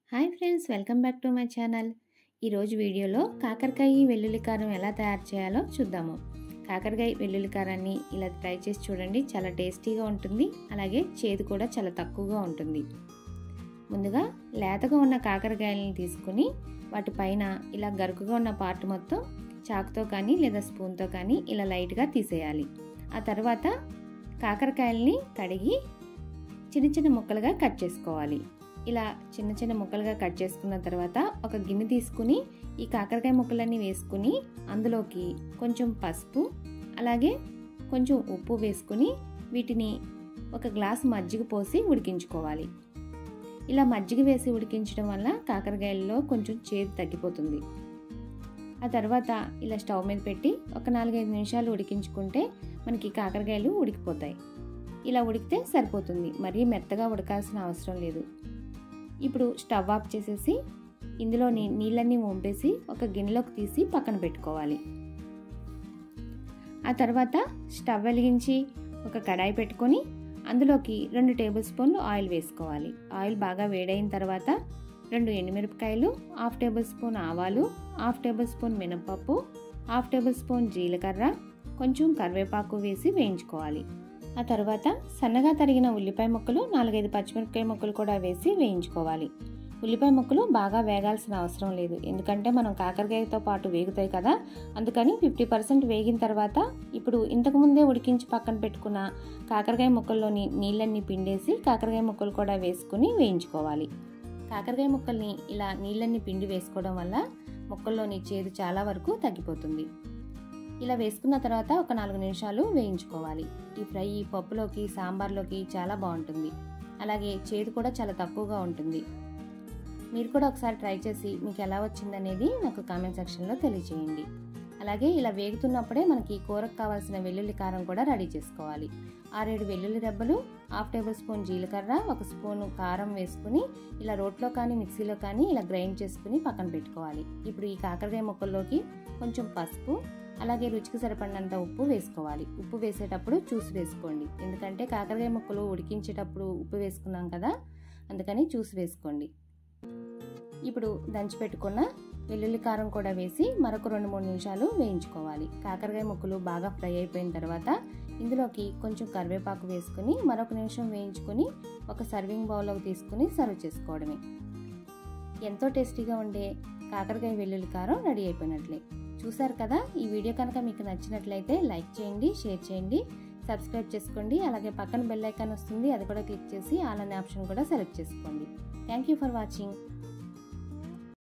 Hi friends, welcome back to my channel. ఈరోజు వీడియోలో కాకరకాయ వెల్లుల్లి కారం ఎలా తయారు చేయాలో చూద్దాము. కాకరకాయ వెల్లుల్లి కారాన్ని ఇలా ట్రై చేసి చూడండి, చాలా టేస్టీగా ఉంటుంది. అలాగే చేదు కూడా చాలా తక్కువగా ఉంటుంది. ముందుగా లేతగా ఉన్న కాకరకాయలని తీసుకుని వాటిపైన ఇలా గరుకుగా ఉన్న పార్ట్ మొత్తం చాకుతో కానీ లేదా స్పూన్తో కానీ ఇలా లైట్గా తీసేయాలి. ఆ తర్వాత కాకరకాయలని కడిగి చిన్న చిన్న ముక్కలుగా కట్ చేసుకోవాలి. ఇలా చిన్న చిన్న ముక్కలుగా కట్ చేసుకున్న తర్వాత ఒక గిన్నె తీసుకుని ఈ కాకరకాయ ముక్కలన్నీ వేసుకుని అందులోకి కొంచెం పసుపు అలాగే కొంచెం ఉప్పు వేసుకుని వీటిని ఒక గ్లాసు మజ్జిగ పోసి ఉడికించుకోవాలి. ఇలా మజ్జిగ వేసి ఉడికించడం వల్ల కాకరకాయల్లో కొంచెం చేదు తగ్గిపోతుంది. ఆ తర్వాత ఇలా స్టవ్ మీద పెట్టి ఒక 4-5 నిమిషాలు ఉడికించుకుంటే మనకి కాకరకాయలు ఉడికిపోతాయి. ఇలా ఉడికితే సరిపోతుంది, మరీ మెత్తగా ఉడకాల్సిన అవసరం లేదు. ఇప్పుడు స్టవ్ ఆఫ్ చేసేసి ఇందులోని నీళ్ళన్నీ వంపేసి ఒక గిన్నెలోకి తీసి పక్కన పెట్టుకోవాలి. ఆ తర్వాత స్టవ్ వెలిగించి ఒక కడాయి పెట్టుకొని అందులోకి 2 టేబుల్ స్పూన్లు ఆయిల్ వేసుకోవాలి. ఆయిల్ బాగా వేడైన తర్వాత 2 ఎండుమిరపకాయలు, 1/2 టేబుల్ స్పూన్ ఆవాలు, 1/2 టేబుల్ స్పూన్ మినపప్పు, 1/2 టేబుల్ స్పూన్ జీలకర్ర, కొంచెం కరివేపాకు వేసి వేయించుకోవాలి. ఆ తర్వాత సన్నగా తరిగిన ఉల్లిపాయ ముక్కలు, 4-5 పచ్చిమిరపకాయ ముక్కలు కూడా వేసి వేయించుకోవాలి. ఉల్లిపాయ ముక్కలు బాగా వేగాల్సిన అవసరం లేదు, ఎందుకంటే మనం కాకరకాయతో పాటు వేగుతాయి కదా, అందుకని 50% వేగిన తర్వాత ఇప్పుడు ఇంతకుముందే ఉడికించి పక్కన పెట్టుకున్న కాకరకాయ ముక్కల్లోని నీళ్ళన్నీ పిండేసి కాకరకాయ ముక్కలు కూడా వేసుకుని వేయించుకోవాలి. కాకరకాయ ముక్కల్ని ఇలా నీళ్ళన్నీ పిండి వేసుకోవడం వల్ల ముక్కల్లోని చేదు చాలా వరకు తగ్గిపోతుంది. ఇలా వేసుకున్న తర్వాత ఒక 4 నిమిషాలు వేయించుకోవాలి. ఈ ఫ్రై పప్పులోకి సాంబార్లోకి చాలా బాగుంటుంది. అలాగే చేదు కూడా చాలా తక్కువగా ఉంటుంది. మీరు కూడా ఒకసారి ట్రై చేసి మీకు ఎలా వచ్చిందనేది నాకు కామెంట్ సెక్షన్లో తెలియజేయండి. అలాగే ఇలా వేగుతున్నప్పుడే మనకి కూరకు కావాల్సిన వెల్లుల్లి కారం కూడా రెడీ చేసుకోవాలి. 6-7 వెల్లుల్లి రెబ్బలు, 1/2 టేబుల్ స్పూన్ జీలకర్ర, 1 స్పూన్ కారం వేసుకుని ఇలా రోట్లో కానీ మిక్సీలో కానీ ఇలా గ్రైండ్ చేసుకుని పక్కన పెట్టుకోవాలి. ఇప్పుడు ఈ కాకరకాయ ముక్కల్లోకి కొంచెం పసుపు అలాగే రుచికి సరిపడినంత ఉప్పు వేసుకోవాలి. ఉప్పు వేసేటప్పుడు చూసి వేసుకోండి, ఎందుకంటే కాకరకాయ ముక్కలు ఉడికించేటప్పుడు ఉప్పు వేసుకున్నాం కదా, అందుకని చూసి వేసుకోండి. ఇప్పుడు దంచి పెట్టుకున్న వెల్లుల్లి కారం కూడా వేసి మరొక 2-3 నిమిషాలు వేయించుకోవాలి. కాకరకాయ ముక్కలు బాగా ఫ్రై అయిపోయిన తర్వాత ఇందులోకి కొంచెం కరివేపాకు వేసుకుని మరొక నిమిషం వేయించుకొని ఒక సర్వింగ్ బౌల్లోకి తీసుకుని సర్వ్ చేసుకోవడమే. ఎంతో టేస్టీగా ఉండే కాకరకాయ వెల్లుల్లి కారం రెడీ అయిపోయినట్లే. చూసారు కదా, ఈ వీడియో కనుక మీకు నచ్చినట్లయితే లైక్ చేయండి, షేర్ చేయండి, సబ్స్క్రైబ్ చేసుకోండి. అలాగే పక్కన బెల్ ఐకాన్ వస్తుంది, అది కూడా క్లిక్ చేసి ఆల్ అనే ఆప్షన్ కూడా సెలెక్ట్ చేసుకోండి. Thank you for watching.